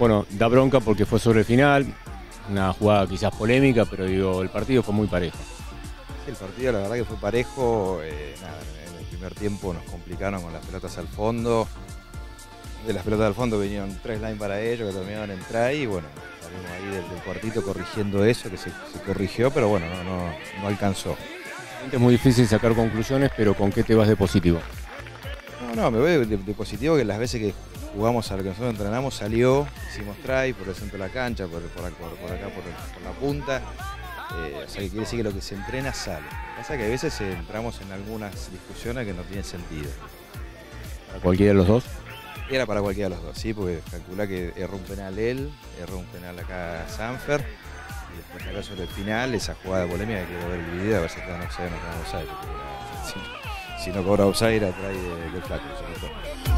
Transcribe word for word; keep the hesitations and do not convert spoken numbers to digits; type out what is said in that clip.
Bueno, da bronca porque fue sobre el final, una jugada quizás polémica, pero digo, el partido fue muy parejo. Sí, el partido la verdad que fue parejo, eh, nada, en el primer tiempo nos complicaron con las pelotas al fondo. De las pelotas al fondo vinieron tres lines para ellos que terminaron en try y bueno, salimos ahí del, del cuartito corrigiendo eso, que se, se corrigió, pero bueno, no, no, no alcanzó. Es muy difícil sacar conclusiones, pero ¿con qué te vas de positivo? No, no, me voy de, de positivo que las veces que jugamos a lo que nosotros entrenamos salió, hicimos try por el centro de la cancha, por, por, por, por acá, por, por la punta. Eh, o sea que quiere decir que lo que se entrena sale. Lo que pasa es que a veces entramos en algunas discusiones que no tienen sentido. ¿Para cualquiera de los dos? Era para cualquiera de los dos, sí, porque calcula que erró un penal él, erró un penal acá Sanfer, y después acá sobre el final, esa jugada polémica que quiero ver el video, a ver si está en offside o no está en offside, porque si, si no cobra offside, atrás de, de flaco, sobre todo.